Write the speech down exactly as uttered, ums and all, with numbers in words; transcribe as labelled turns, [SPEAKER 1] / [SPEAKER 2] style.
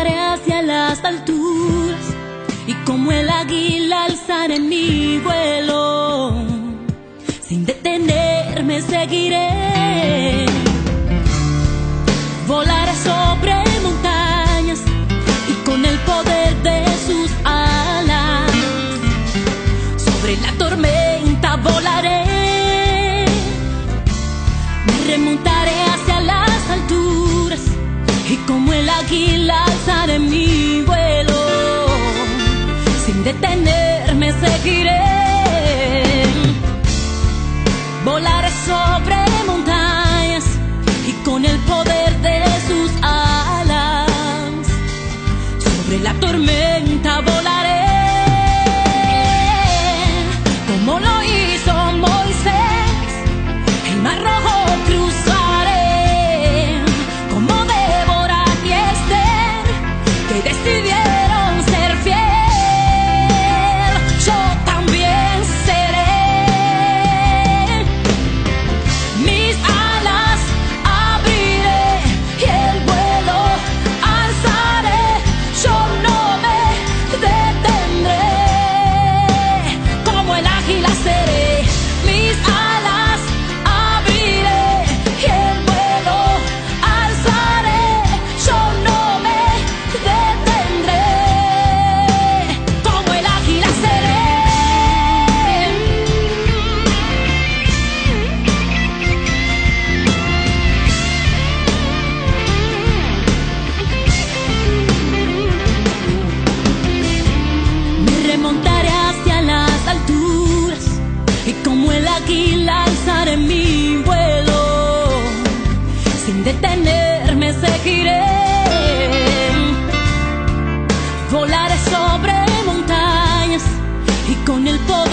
[SPEAKER 1] remontaré hacia las alturas y como el águila alzaré mi vuelo. Sin detenerme seguiré. Volaré sobre montañas y con el poder de sus alas sobre la tormenta volaré. Me remontaré hacia las alturas y como el águila alzaré mi vuelo. Sin detenerme seguiré. Volaré sobre montañas y con el poder de sus alas sobre la tormenta volaré. Como lo hizo Moisés, el mar rojo cruzaré. Como Débora y Esther, que decidieron ser fiel, yo también seré. Mis alas abriré y el vuelo alzaré. Yo no me detendré. Como el águila seré. Mis alas abriré y el vuelo alzaré. Yo no me detendré. Como el águila seré. Me remontaré hacia las alturas y como el águila alzaré mi vuelo. Sin detenerme seguiré. Volaré sobre montañas y con el poder